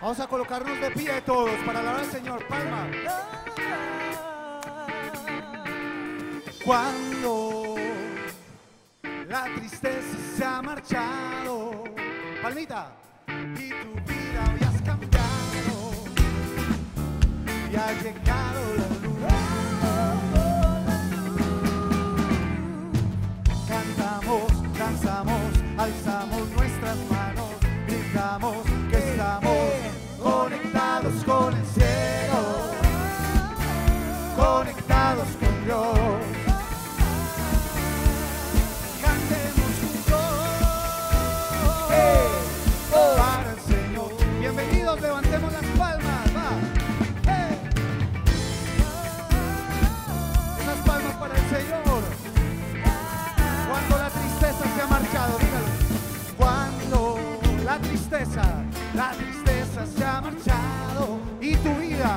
Vamos a colocarnos de pie todos para alabar al Señor. Palma. Cuando la tristeza se ha marchado, palmita, y tu vida hoy has cambiado y ha llegado la luz. Cantamos, danzamos, alzamos nuestras manos, gritamos que estamos conectados con el cielo, conectados con Dios. Cantemos juntos para el Señor. Bienvenidos, levantemos las palmas, va. Unas palmas para el Señor. Cuando la tristeza se ha marchado, dígalo. Cuando la tristeza se ha marchado y tu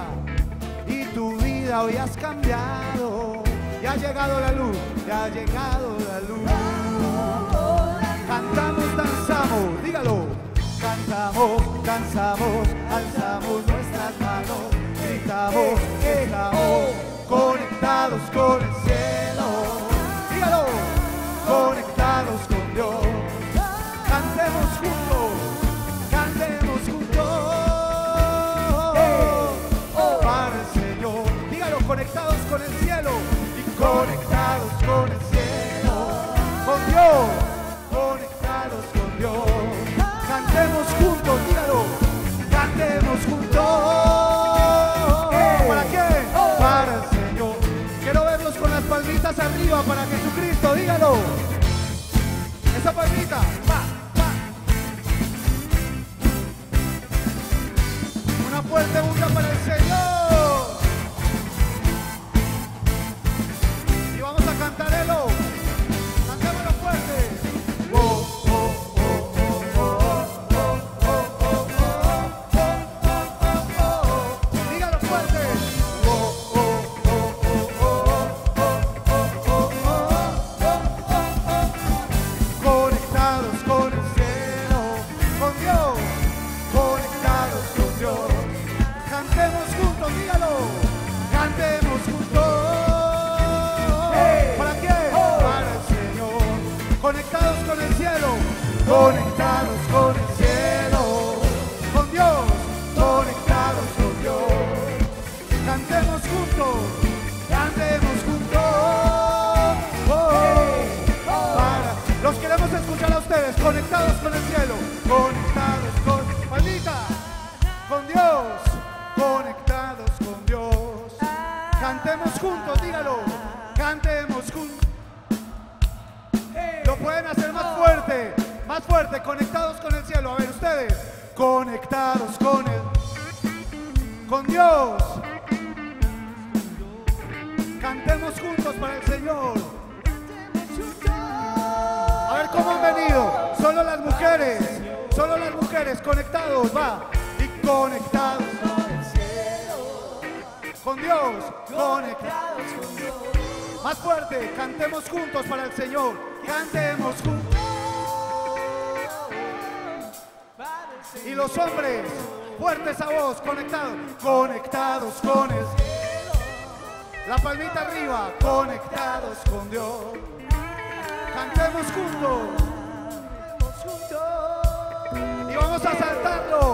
vida hoy has cambiado. Ya ha llegado la luz, ya ha llegado la luz. Cantamos, danzamos, dígalo. Cantamos, danzamos, alzamos nuestras manos, gritamos, estamos conectados con el cielo. Dígalo, conectados con Dios. Cantemos juntos, cantemos juntos para el Señor. Dígalo, conectados con el cielo y conectados con el cielo, con Dios, conectados con Dios. Cantemos juntos, dígalo, cantemos juntos. ¿Para qué? Para el Señor. Quiero verlos con las palmitas arriba para Jesucristo, dígalo. Esa palmita, va. Una fuerte bulla para el Señor. Y vamos a cantarlo. Cantémoslo fuerte. Dígalo fuerte. Conectados con el cielo, con Dios, conectados con Dios. Cantemos juntos, dígalo. Cantemos juntos. ¿Para qué? Para el Señor. Conectados con el cielo, conectados con el cielo, con Dios, conectados con Dios. Cantemos juntos, cantemos juntos. Los queremos escuchar a ustedes, conectados con el cielo, conectados con palmita, con Dios, conectados con Dios. Cantemos juntos, dígalo, cantemos juntos. Lo pueden hacer más fuerte, conectados con el cielo. A ver, ustedes, conectados con Dios. Cantemos juntos para el Señor. A ver cómo han venido. Solo las mujeres conectados, va. Y conectados con Dios, conectados con Dios. Más fuerte, cantemos juntos para el Señor. Cantemos juntos. Y los hombres, fuerte esa voz, conectados con el cielo. La palmita arriba, conectados con Dios. Cantemos juntos. Y vamos a saltarlo.